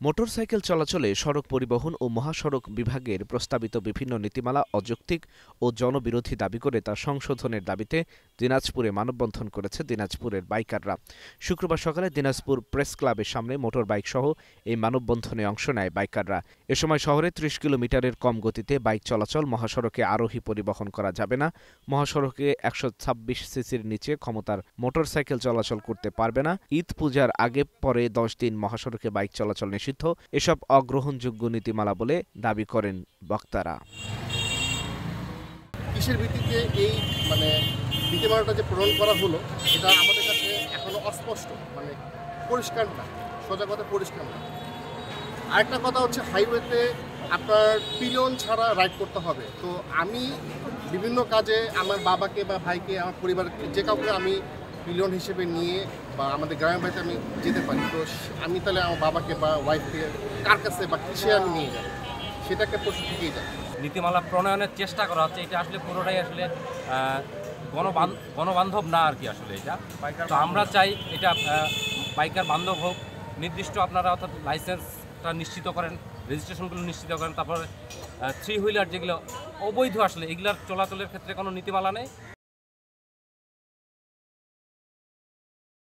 Motorcycle চলাচলে সড়ক পরিবহন ও মহাসড়ক বিভাগের প্রস্তাবিত বিভিন্ন নীতিমালা অযৌক্তিক ও জনবিরোধী দাবি করে তা সংশোধনের দাবিতে দিনাজপুরে মানববন্ধন করেছে দিনাজপুরের বাইকাররা। শুক্রবার সকালে দিনাজপুর প্রেস ক্লাবের সামনে মোটর বাইকসহ এই মানববন্ধনে অংশ নেয় বাইকাররা। এ সময় শহরে ৩০ কিলোমিটারের কম গতিতে বাইক চলাচল, মহাসড়কে আরোহী পরিবহন করা যাবে না, মহাসড়কে ১২৬ সিসির নিচে ক্ষমতার মোটরসাইকেল চলাচল করতে পারবে না, ঈদ পূজার আগে পরে ১০ দিন মহাসড়কে বাইক চলাচল নিষিদ্ধ, এসব অগ্রহণযোগ্য নীতিমালা বলে দাবি করেন বক্তারা। কিসের ভিত্তিতে এই নীতিমালাটা যে প্রণয়ন করা হলো এটা আমাদের কাছে এখনো অস্পষ্ট, পরিষ্কার না, সোজা কথা পরিষ্কার না। আরেকটা কথা হচ্ছে হাইওয়েতে আপনার পিলিয়ন ছাড়া রাইড করতে হবে। তো আমি বিভিন্ন কাজে আমার বাবাকে বা ভাইকে, আমার পরিবারকে, যে কাউকে আমি পিলিয়ন হিসেবে নিয়ে বা আমাদের গ্রামের বাড়িতে আমি যেতে পারি। তো আমি তাহলে আমার বাবাকে বা ওয়াইফকে কার কাছে বা কিসে আমি নিয়ে যাই, সেটাকে প্রশ্ন থেকেই যায়। নীতিমালা প্রণয়নের চেষ্টা করা হচ্ছে, এটা আসলে পুরোটাই আসলে গণবান্ধব না আর কি। আসলে এটা তো আমরা চাই এটা বাইকার বান্ধব হোক, নির্দিষ্ট আপনারা অর্থাৎ লাইসেন্সটা নিশ্চিত করেন, রেজিস্ট্রেশনগুলো নিশ্চিত করেন, তারপরে 3 হুইলার যেগুলো অবৈধ আসলে এগুলার চলাচলের ক্ষেত্রে কোনো নীতিমালা নেই।